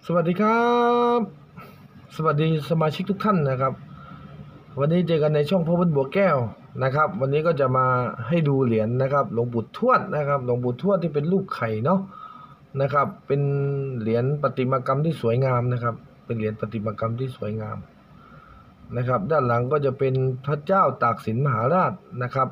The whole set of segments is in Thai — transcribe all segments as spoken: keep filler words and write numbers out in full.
สวัสดีครับสวัสดีสมาชิกทุกท่านนะครับวันนี้เจอกันในช่องพ่อบุญบัวแก้วนะครับวันนี้ก็จะมาให้ดูเหรียญนะครับหลวงปู่ทวดนะครับหลวงปู่ทวดที่เป็นรูปไข่เนาะนะครับเป็นเหรียญประติมากรรมที่สวยงามนะครับเป็นเหรียญประติมากรรมที่สวยงามนะครับด้านหลังก็จะเป็นพระเจ้าตากสินมหาราชนะครับ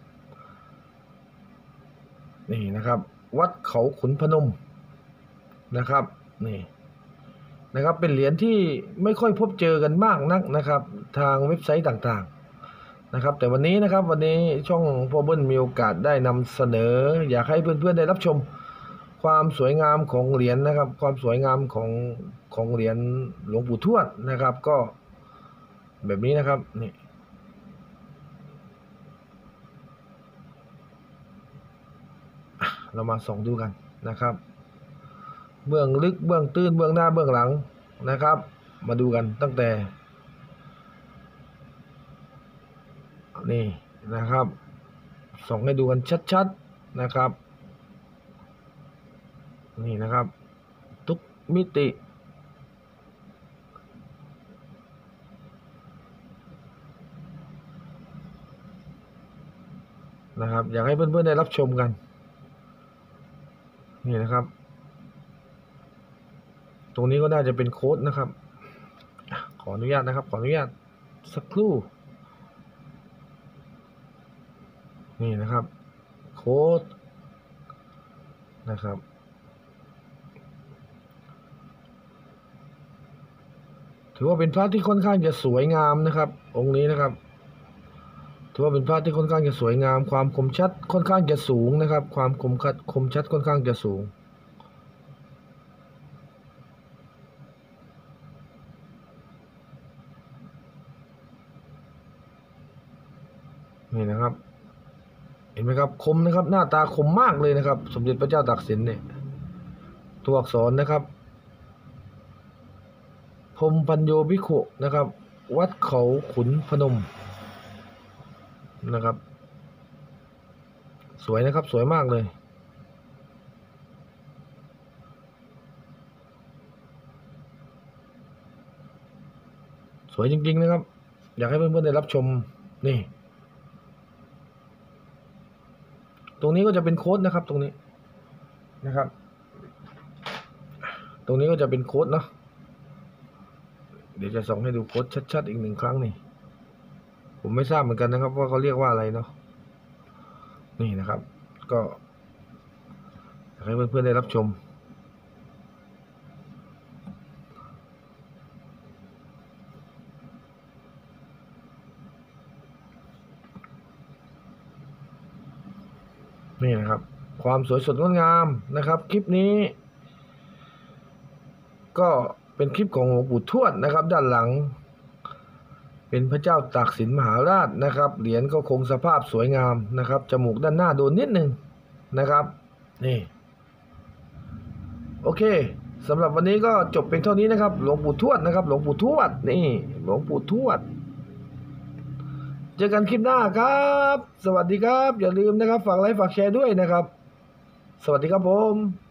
นี่นะครับวัดเขาขุนพนมนะครับนี่นะครับเป็นเหรียญที่ไม่ค่อยพบเจอกันมากนักนะครับทางเว็บไซต์ต่างๆนะครับแต่วันนี้นะครับวันนี้ช่องพ่อเบิ้ลมีโอกาสได้นำเสนออยากให้เพื่อนๆได้รับชมความสวยงามของเหรียญนะครับความสวยงามของของเหรียญหลวงปู่ทวดนะครับก็แบบนี้นะครับนี่เรามาส่องดูกันนะครับเบื้องลึกเบื้องตื้นเบื้องหน้าเบื้องหลังนะครับมาดูกันตั้งแต่นี่นะครับส่องให้ดูกันชัดๆนะครับนี่นะครับทุกมิตินะครับอยากให้เพื่อนๆได้รับชมกันนี่นะครับตรงนี้ก็น่าจะเป็นโค้ดนะครับขออนุญาตนะครับขออนุญาตสักครู่นี่นะครับโค้ดนะครับถือว่าเป็นพระที่ค่อนข้างจะสวยงามนะครับองค์นี้นะครับถือว่าเป็นพระที่ค่อนข้างจะสวยงามความคมชัดค่อนข้างจะสูงนะครับความคมชัดคมชัดค่อนข้างจะสูงนี่นะครับเห็นไหมครับคมนะครับหน้าตาคมมากเลยนะครับสมเด็จพระเจ้าตากสินเนี่ยตัวอักษรนะครับพรหมปัญโยภิกขุนะครับวัดเขาขุนพนมนะครับสวยนะครับสวยมากเลยสวยจริงๆนะครับอยากให้เพื่อนๆได้รับชมนี่ตรงนี้ก็จะเป็นโค้ดนะครับตรงนี้นะครับตรงนี้ก็จะเป็นโค้ดเนาะเดี๋ยวจะส่งให้ดูโค้ดชัดๆอีกหนึ่งครั้งนี่ผมไม่ทราบเหมือนกันนะครับว่าเขาเรียกว่าอะไรเนาะนี่นะครับก็อยากให้เพื่อนๆได้รับชมนี่นะครับความสวยสดงดงามนะครับคลิปนี้ก็เป็นคลิปของหลวงปู่ทวดนะครับด้านหลังเป็นพระเจ้าตากสินมหาราชนะครับเหรียญก็คงสภาพสวยงามนะครับจมูกด้านหน้าโดนนิดนึงนะครับนี่โอเคสำหรับวันนี้ก็จบเป็นเท่านี้นะครับหลวงปู่ทวดนะครับหลวงปู่ทวดนี่หลวงปู่ทวดเจอกันคลิปหน้าครับสวัสดีครับอย่าลืมนะครับฝากไลค์ฝากแชร์ด้วยนะครับสวัสดีครับผม